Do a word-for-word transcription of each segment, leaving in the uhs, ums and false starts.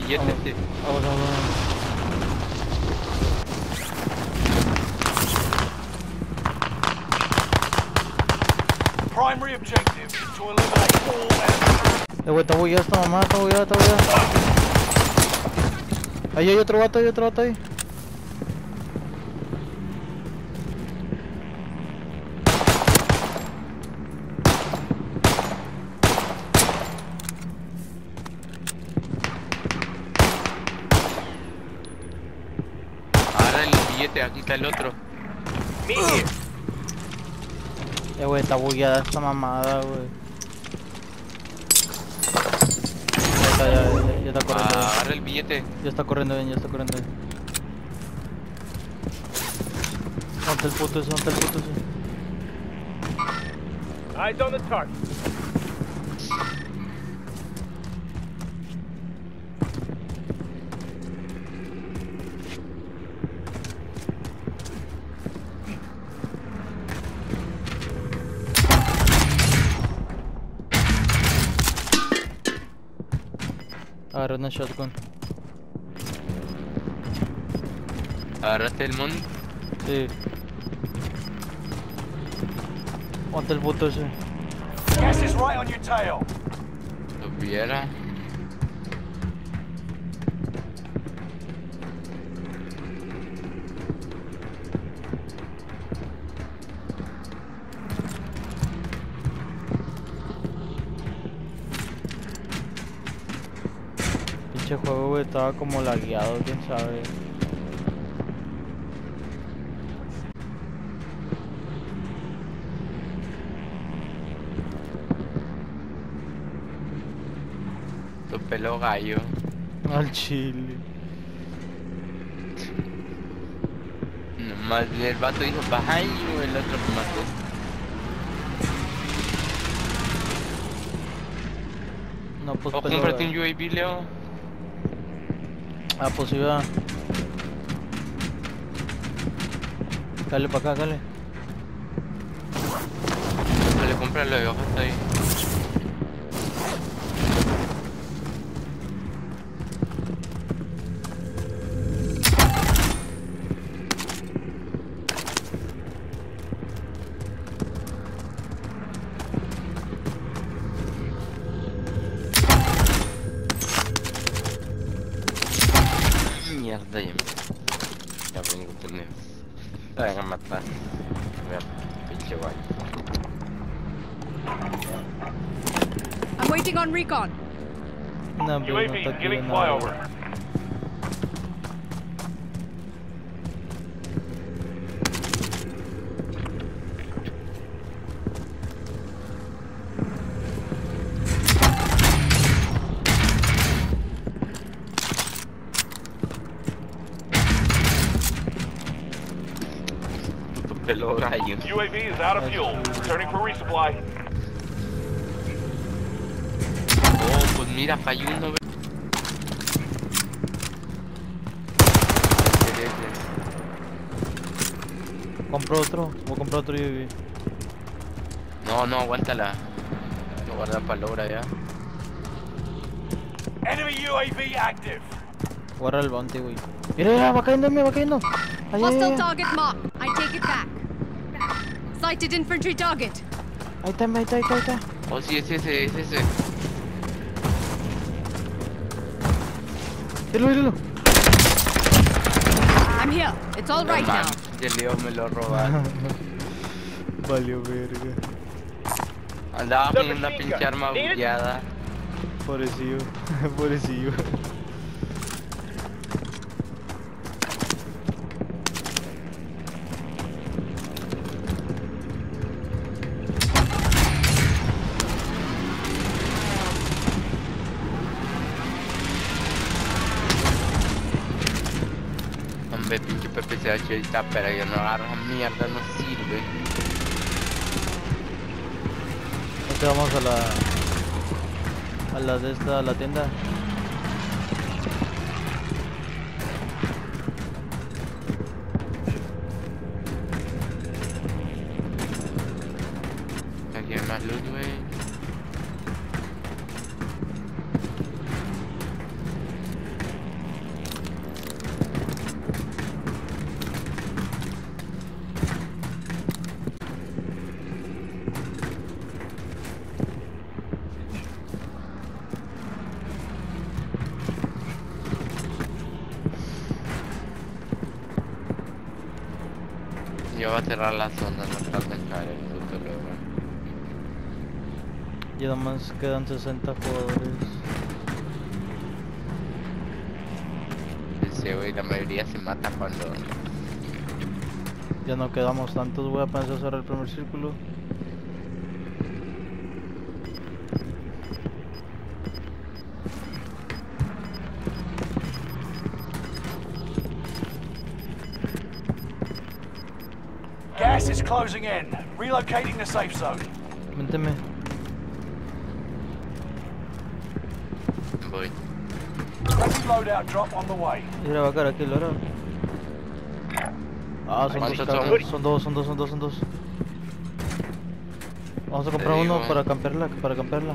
billete, Vamos, sí. vamos, vamos. Primary objective is to eliminate all enemies. Eh, güey, está bugueada esta mamá, está bugueada, está bugueada. Ahí hay otro vato, hay otro vato ahí. Ahora el billete, aquí está el otro. Eh, güey, está bugueada esta mamada, güey. Ya está, ya, ya, ya está corriendo Ah, bien. agarra el billete. Ya está corriendo bien, ya está corriendo bien. ¿Dónde el puto ese? ¿Dónde el puto ese? Eyes on the target. Agarré una shotgun. Agarraste el mon. Sí. ¿Dónde el puto ese? Gas is right on your tail. Lo viera. Pinche juego, güey, estaba como lagueado, quién sabe. Tu pelo gallo. Al chile. Nomás el vato dijo behind you, el otro me mató. No, pues O pero- cómprate un U A V, Leo. Ah, pues iba. Dale pa' acá, dale. Dale, cómpralo y bájate ahí. Mierda, ya me... Ya vengo a tener... La van a matar. Mira, pinche guay. I'm waiting on recon. No, pero no U A está V aquí giving de nada, güey. flyover. Tu pelo gallo. U A V is out of fuel. Returning for resupply. Oh, pues mira, falló uno, ve. Compro otro, voy a comprar otro U A V. No, no, aguántala. Lo guarda para la hora ya. Enemy U A V active. Guarda el bounty, güey. Mira, mira, va cayendo, me va cayendo. Ahí, ahí, Hostile ahí. target marked. I take it back. Sighted infantry target. Ahí está, ahí está, ahí está, ahí está. Oh, sí, es ese, es ese. Míralo, míralo. I'm here. It's all No right now. mames, el Leo me lo robaron. Valió verga. Andaba con una pinche arma bugueada. Pobrecillo, pobrecillo. Hombre, pinche P P C H ahí está, pero yo no agarro mierda, no sirve. Ahorita vamos a la... A la de esta, a la tienda. Aquí hay más luz, güey. Yo voy a cerrar la zona, no tarda en caer el puto luego. Y nomás quedan sesenta jugadores. Sí, güey, la mayoría se mata cuando... Ya no quedamos tantos, voy a pensar a cerrar el primer círculo. Gas is closing in. Relocating the safe zone. Ménteme. Voy. Friendly loadout drop on the way. Ir a vacar aquí, Lora. Ah, son dos, ¿Cuántos carros. son? son dos, son dos, son dos, son dos. Vamos a comprar Te uno digo. para campearla, para campearla.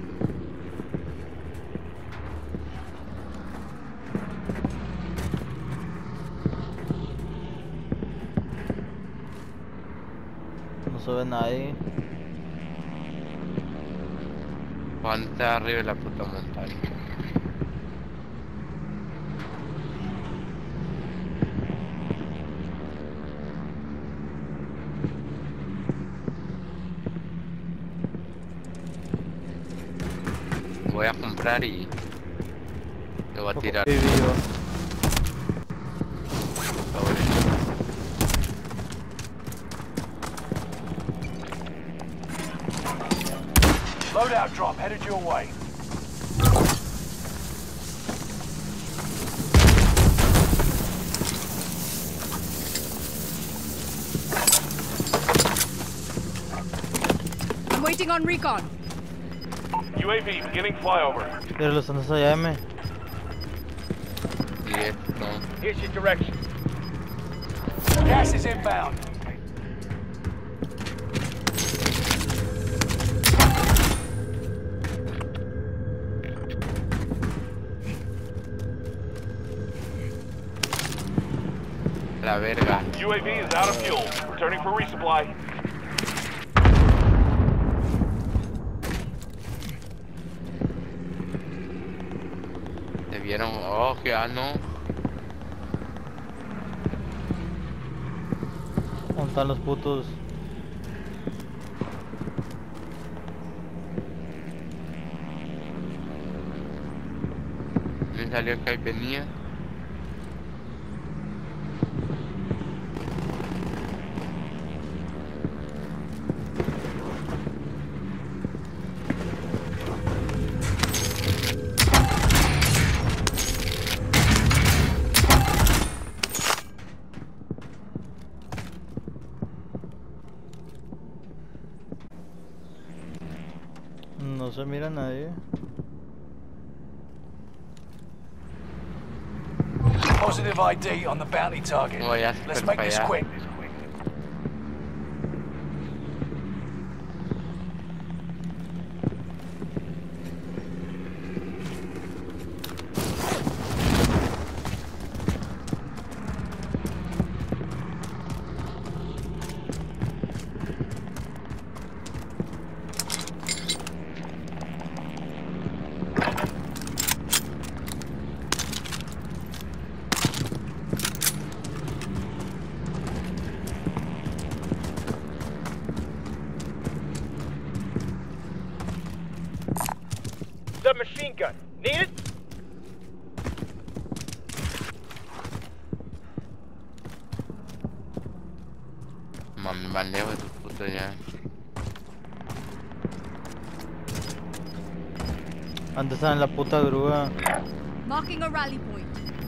No se ve nadie. Ponte arriba de la puta montaña. Voy a comprar y lo voy a tirar. Sí, vivo. Loadout drop headed your way. I'm waiting on recon. U A V beginning flyover. Pero los andas allá, M. Y esto, Here's your direction. Gas is inbound. la verga. U A V is out of fuel. Returning for resupply. Te vieron, oh, que ah, no. ¿Dónde están los putos? Me salió que ahí venía. No se mira nadie. Positive I D on the bounty target. Oh, ya, Let's pero make para this allá. quick. Submachine gun. Need it? Mami, van lejos de tu puto ya. Antes están en la puta grúa. Marking a rally point.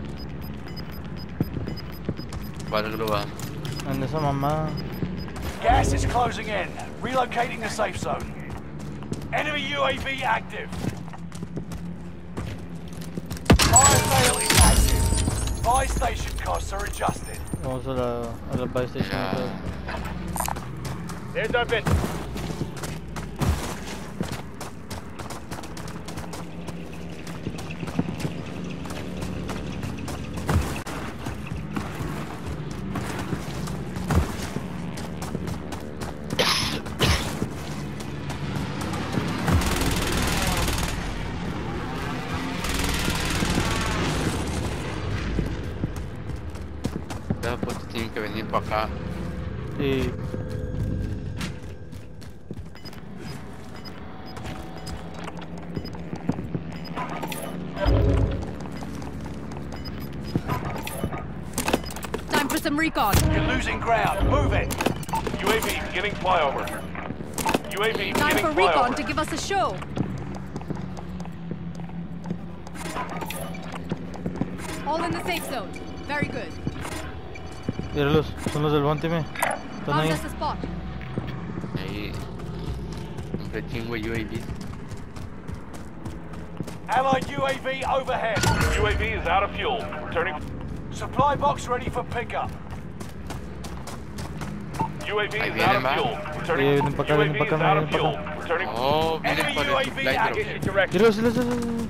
¿Cuál grúa? En esa mamada. Gas is closing in. Relocating the safe zone. Enemy U A V active. Fire sale is active. Buy station costs are adjusted. Vamos a la, a la buy station. Ya. otra vez. There's our vendor. Los putos tienen que venir para acá. Sí. Time for some recon. You're losing ground. Move it. U A V beginning flyover. U A V Time beginning for recon flyover. to give us a show. All in the safe zone. Very good. Míralos, son los del bounty, me. Están Found ahí. us a spot. Ahí. Un chingo de U A V. Allied U A V overhead. U A V is out of fuel. Returning. Supply box ready for pickup. U A V Ahí is vienen, out of va. fuel. Returning. Sí, vienen pa' acá, U A vienen V pa' is acá, out of vienen pa' fuel. acá. Returning. Oh, vienen Enemy por el U A V supply active. drop. Direction. Míralos, míralos, míralos.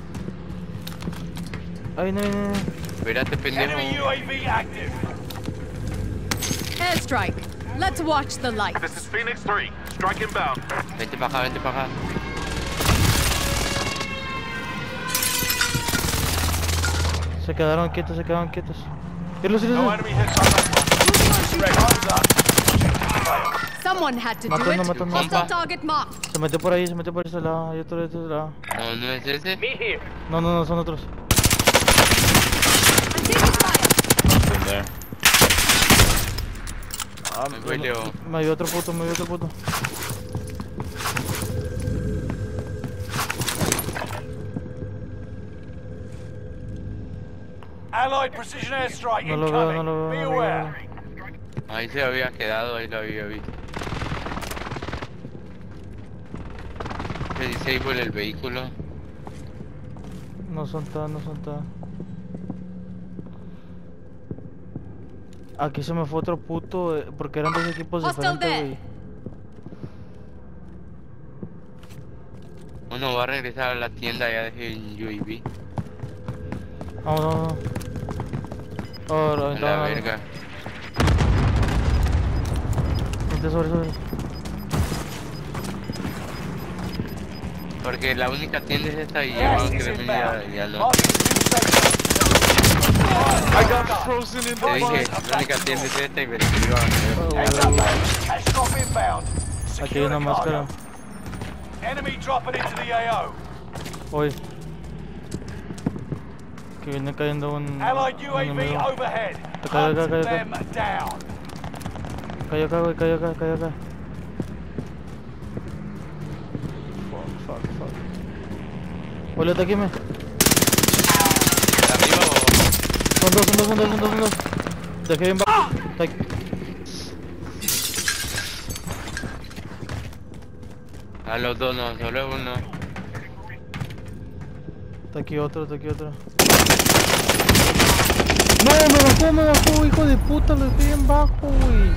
Ahí viene, viene. Espérate, Enemy U pendejo. A V active. Airstrike. Let's watch the light. This is Phoenix three. Strike inbound. Vente para acá, vente para acá. Se quedaron quietos, se quedaron quietos. Míralos, No míralos. enemy hits on that one. Time's up. Someone had to do Matando, it. matando. Hostile target marked. Se metió por ahí, se metió por ese lado. Hay otro de este lado. No, no es ese. Meet here. No, no, no, son otros. I'm taking fire. Ah, Me fue Leo. Me vio otro puto, me vio otro puto. Allied precision airstrike No lo veo, no incoming. lo veo, Be no lo veo. aware. Ahí se había quedado, ahí lo había visto. Se disable el vehículo. No son tan, no son tan. Aquí se me fue otro puto, eh, porque eran dos equipos Hostile diferentes, there. güey. Bueno, va a regresar a la tienda, ya dejé el U A V. Vamos, vamos, vamos. Oh, lo A la aventaron, verga. Vente sobre, sobre. Porque la única tienda es esta y Gas vamos is que venir ya, inbound. ya no. Marking new safe zone. I got frozen in Te dije, la única tienda es esta y me escribió a ver. Heads up, man. Cash drop inbound. Aquí hay Secure una the máscara. cargo. Enemy dropping into the A O. Hoy. Que viene cayendo un. Allied U A un V enemigo. overhead. Acá, acá, Hunt acá, acá. them down. Cayó acá, güey, cayó acá, cayó acá. Fuck, fuck, fuck. Ole, ataqueme. Arriba Son dos, son dos, son dos, son dos, son dos. Dejé bien bajo. Está aquí. o a los dos, no, solo uno. Está aquí otro, está aquí otro. No, me bajó, me bajó, hijo de puta, lo dejé bien bajo, güey.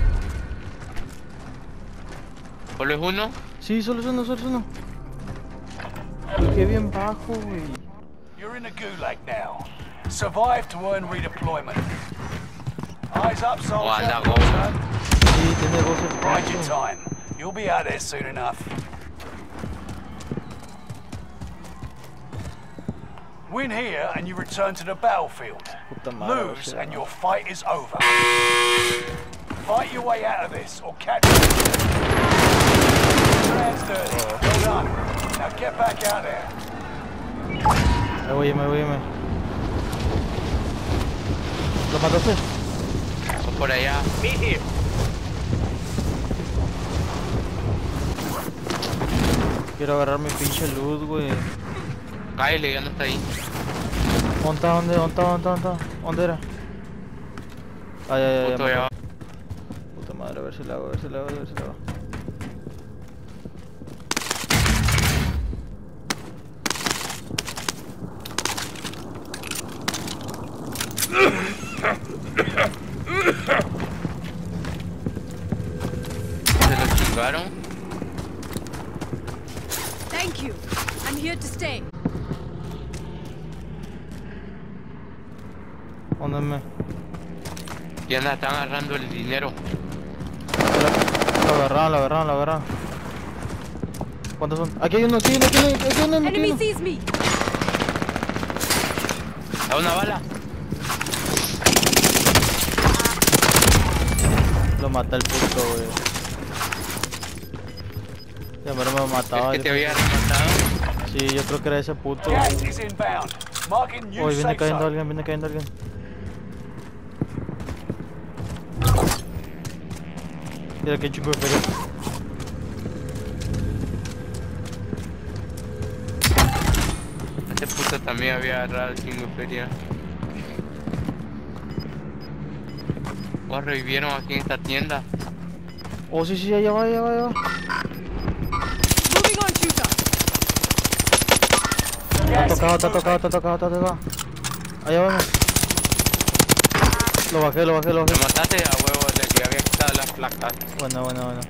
¿Solo es uno? Sí, solo es uno, solo es uno. Lo dejé bien bajo, güey. You're in the gulag now. Survive to earn redeployment. Eyes up, soldier. Oh, anda, Well go. done. Sí, tiene doce Bide your pasos. time. You'll be out there soon enough. Win here and you return to the battlefield. Puta madre, Lose o sea, and no. your fight is over. Fight your way out of this or catch your hands dirty. Well done. Now get back out there. Me voy, me voy, me. ¿Lo mataste? Son por allá. Meet here. Quiero agarrar mi pinche luz, güey. Cáele, ya no está ahí. ¿Dónde está? ¿Dónde? ¿Dónde está? ¿Dónde está? ¿Dónde está? ¿Dónde era? Ay, ay, ay. Justo me- allá. Puta madre, a ver si la hago, a ver si la hago, a ver si la hago. Se lo chingaron. Thank you. I'm here to stay. ¿Dónde me? Ya no están agarrando el dinero. Lo agarraron, lo agarraron, lo agarraron. ¿Cuántos son? Aquí hay uno, aquí hay uno, aquí hay uno, aquí hay uno, aquí hay Enemy uno. sees me. Da una bala. Lo mata el puto, güey. Ya me lo mataba. ¿Es que te había rematado? Sí, yo creo que era ese puto. Gas is inbound. Marking new Uy, viene safe cayendo zone. alguien, viene cayendo alguien. Mira que chingo de feria. Este puto también había agarrado el chingo de feria. ¿O revivieron aquí en esta tienda? Oh, sí, sí, allá va, allá va, allá va. Moving on, shooter. Está Gas tocado, is está tocado, está moving. tocado, está tocado. Allá vamos. Lo bajé, lo bajé, lo Lo bajé. mataste a huevo, le que había quitado las placas. Bueno, bueno, bueno.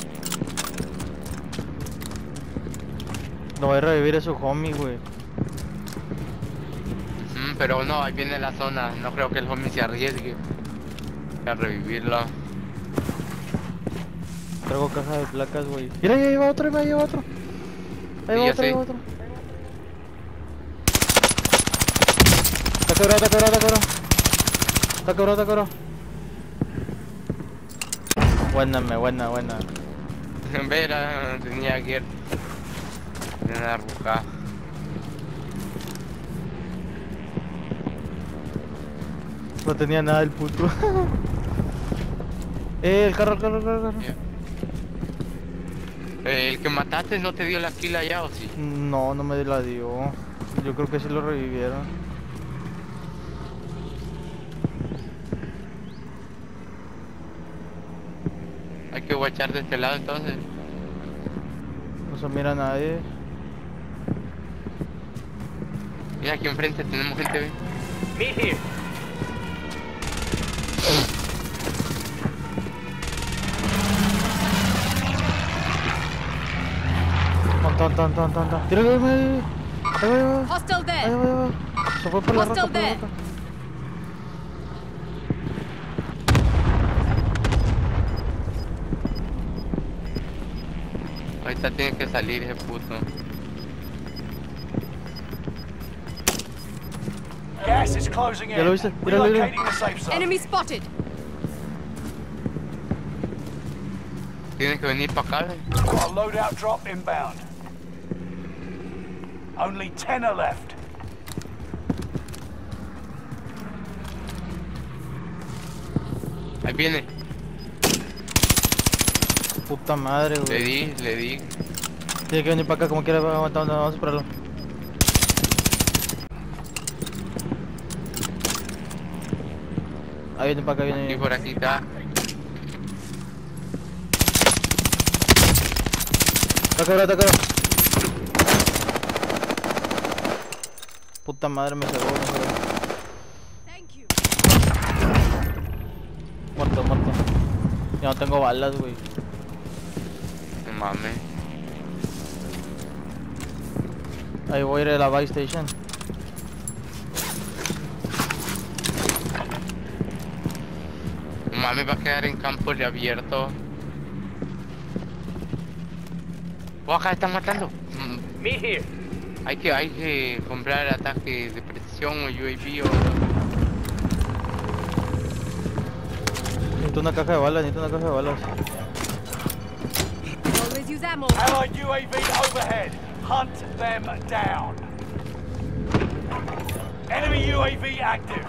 Lo voy a revivir a su homie, güey. Mm, pero no, ahí viene la zona. No creo que el homie se arriesgue a revivirlo. Traigo caja de placas, güey. Mira, ahí va otro, ahí va otro. Ahí Sí, va ya otro, ahí sé. va otro. Está quebrado, está quebrado, está quebrado. Está quebrado, está quebrado. Buena, me, buena, buena. En vez era, tenía que ir. Tenía una ruca. No tenía nada el puto. eh, el carro, el carro, el carro, el carro. Eh, el que mataste no te dio la kill allá o sí? No, no me la dio. Yo creo que sí lo revivieron. Hay que guachar de este lado entonces. No se mira a nadie. Mira aquí enfrente tenemos gente, ve. Meet here. Tan, tan, tan, tan, tan. Tírale, ahí va, ahí va, ahí va. Hostile Ahí there. va, ahí va. Se fue por la Hostile roca, por la there. roca. Ahorita tiene que salir ese puto. Gas is closing in. Ya lo viste, míralo, míralo. Relocating the safe zone. Enemy spotted. Tiene que venir para acá, ve. Got a loadout drop inbound. Only ten are left. Ahí viene. Puta madre, Le güey. di, le di. Tiene que venir para acá como quiera. Aguanta, aguanta, vamos a esperarlo. Ahí viene para acá, viene. Y viene. por aquí está. Está quebrado, está quebrado. Puta madre, me cegó, me cegó. Thank you. Muerto, muerto. Ya no tengo balas, güey. No mames. Ahí voy a ir a la buy station. No mames, va a quedar en campo de abierto. Oh, acá están matando. Mm, Meet here. Hay que, hay que comprar ataques de precisión o U A V o... Necesito una caja de balas, necesito una caja de balas. Always use ammo. Allied U A V overhead. Hunt them down. Enemy U A V active.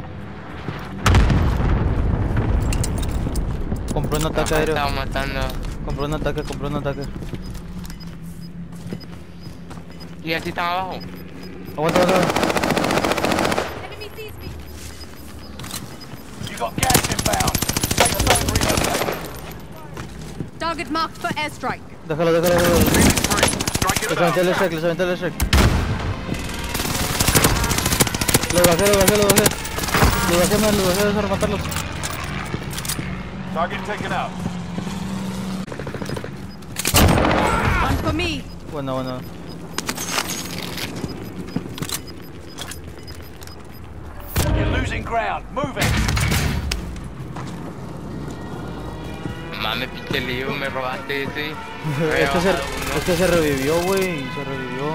Compré un ataque Acá aéreo. estaba matando. Compré un ataque, compré un ataque. Y así están abajo. Aguanta, aguanta. Enemy sees me. You got gas inbound. Safe zone relocated. Target marked for airstrike. Déjalo, déjalo, déjalo. Strike Les aventé el inbound. strike, les aventé el strike. Lo bajé, lo bajé, lo bajé. Lo bajé, man, lo bajé de rematarlos. Target taken out. One for me. Bueno, bueno. You're losing ground. Move it. Mames, pinche lío, me robaste ese. Es que se, es que se revivió, güey. Se revivió.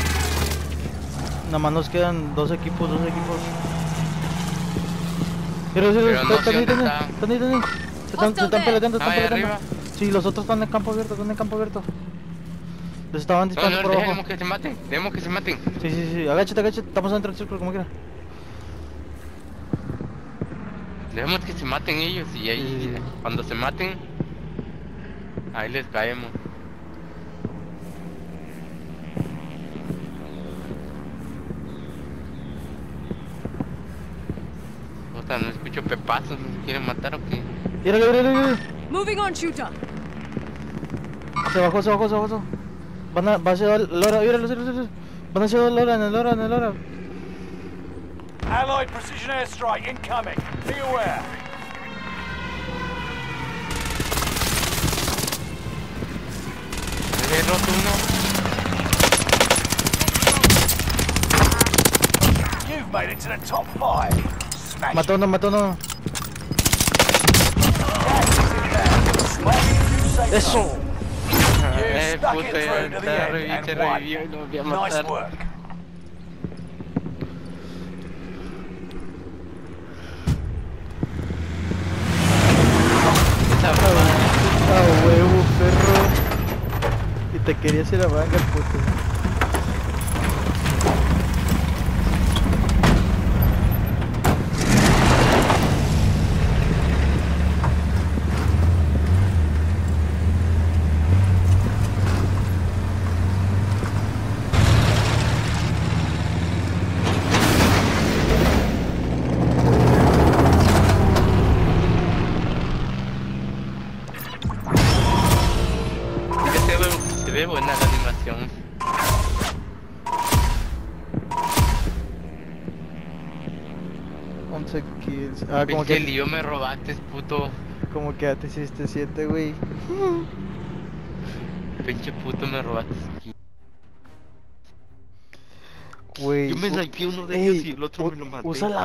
Nada más nos quedan dos equipos, dos equipos. Mira, mira, Pero mira, no sé están ahí, dónde están ahí, está. están ahí, están ahí. Se están, se están peleando, están Ah, ahí peleando. arriba. Sí, los otros están en campo abierto, están en campo abierto. Les estaban No, disparando no, por abajo. dejemos que se maten, dejemos que se maten. Sí, sí, sí, agáchate, agáchate, estamos dentro del círculo como quiera. Dejemos que se maten ellos y ahí, Sí, sí, sí. cuando se maten, ahí les caemos. Puta, no escucho pepazos, ¿no se quieren matar o qué? Mira, mira, mira, mira. Moving on, shooter. Se bajó, se bajó, se bajó. Van a, va hacia el Lora, mira, mira, mira, mira. Van hacia el Lora, en el Lora, en el Lora. Allied precision airstrike incoming. Be aware. Me he roto uno. You've made it to the top five. Smash. Mató uno, mató uno. Eso. Eh, stuck puta, it through to the ya end reviví, and se won. revivió y lo voy a Nice matar. work. Esa mamá. Ah, huevo, perro. Y te querías ir a manga, puto. Que se ve, se ve buena la animación. once kills. Ah, como Pinche que, lío me robaste, puto. como que ya te hiciste siete, güey. Pinche puto me robaste. Güey. Yo me u- snipé uno de ey, ellos y el otro u- me lo maté. Usa la